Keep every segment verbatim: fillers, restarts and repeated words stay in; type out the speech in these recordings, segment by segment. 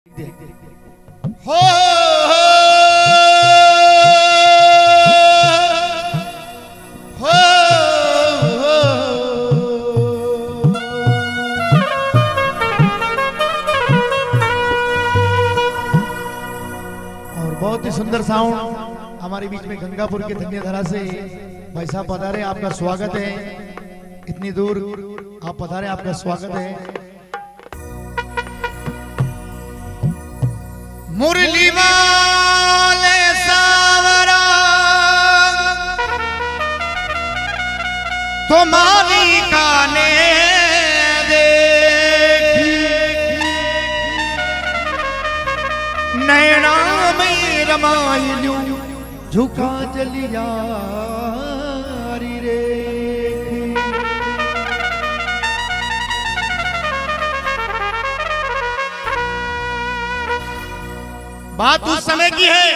हो हो और बहुत ही सुंदर साउंड हमारे बीच में गंगापुर के धन्यधारा से भाई साहब पधारे, आपका स्वागत है। इतनी दूर आप पधारे, आपका स्वागत है। मुरली वाले सावरा तुम्हारी काने देखी, नैना में रमायलू झुका चलिया रे। बात उस समय की है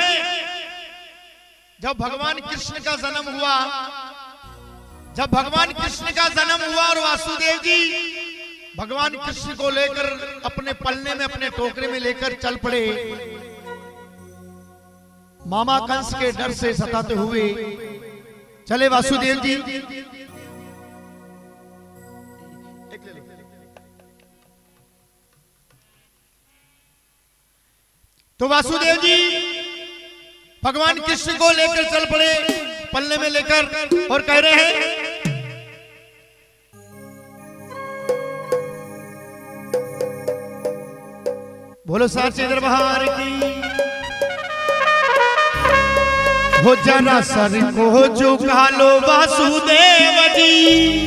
जब भगवान कृष्ण का जन्म हुआ। जब भगवान कृष्ण का जन्म हुआ और वासुदेव जी भगवान कृष्ण को लेकर अपने पलने में, अपने टोकरे में लेकर चल पड़े। मामा कंस के डर से सताते हुए चले वासुदेव जी। तो वासुदेव जी भगवान कृष्ण को लेकर चल पड़े, पल्ले में लेकर, और कह रहे हैं बोलो साचे दरबार की। हो जरा सर को झुका लो वासुदेव जी,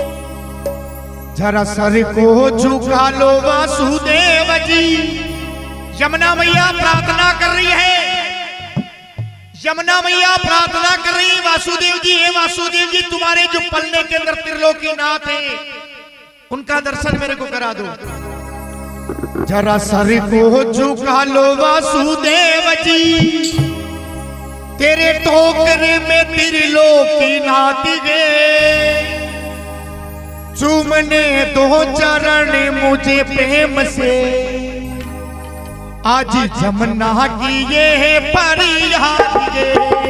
जरा सर को झुका लो वासुदेव जी। यमुना मैया प्रार्थना कर रही है, यमुना मैया प्रार्थना कर रही है वासुदेव जी, हे वासुदेव जी तुम्हारे जो पलने के अंदर त्रिलोकीनाथ है उनका दर्शन मेरे को करा दो। जरा सर को झुका लो वासुदेव जी, तेरे टोकरे में त्रिलोकीनाथ गए, चूमने दो चरण मुझे प्रेम से, आज जमुना की ये परियाद ये।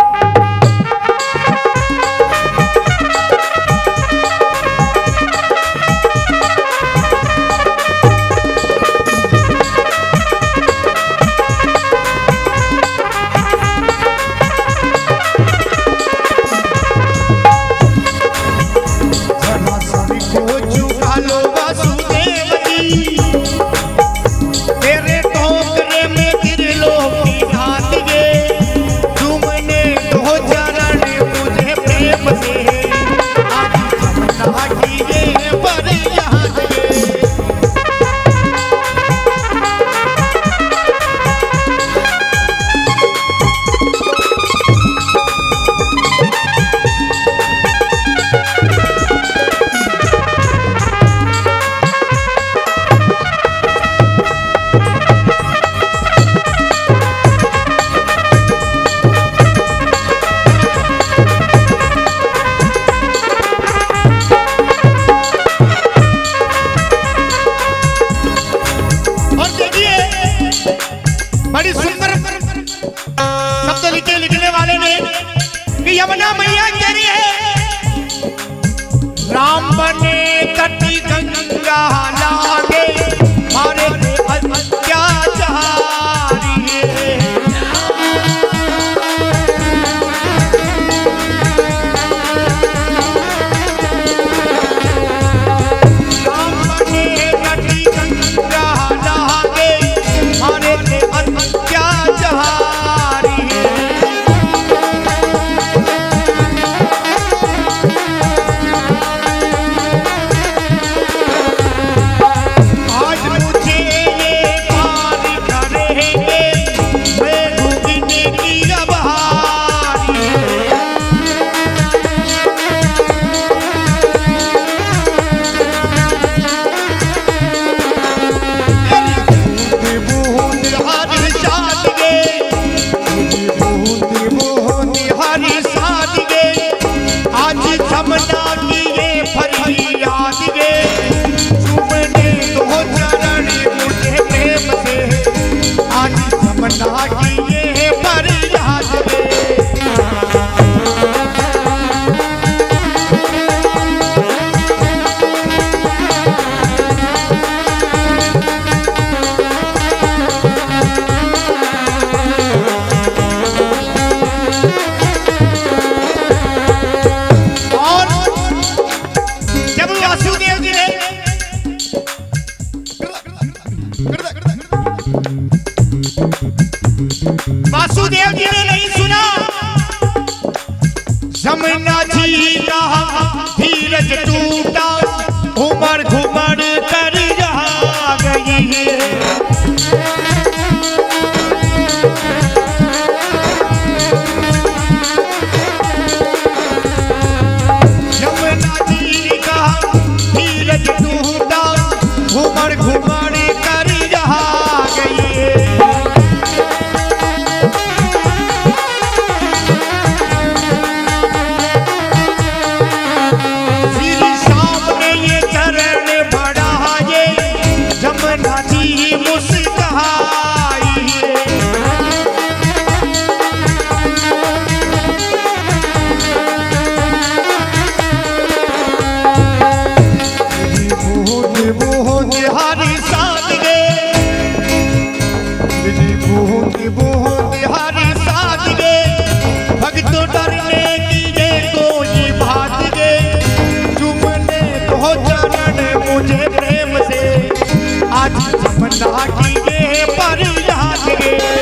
बड़ी सुंदर शब्द लिखे लिखने वाले ने कि यमुना मैया कह रही है, राम बने तटी गंगा लागे मारे अत्याचारी है। राम बने तटी गंगा लागे मारे आज मुझे वासुदेव जी ने नहीं सुना, जमुना जी का धीरज टूटा, उमर घुमर कर जा गई है। जमुना जी का धीरज टूटा, घुमर घुमर कर जा गई है। जमुना की ये पर याद गे।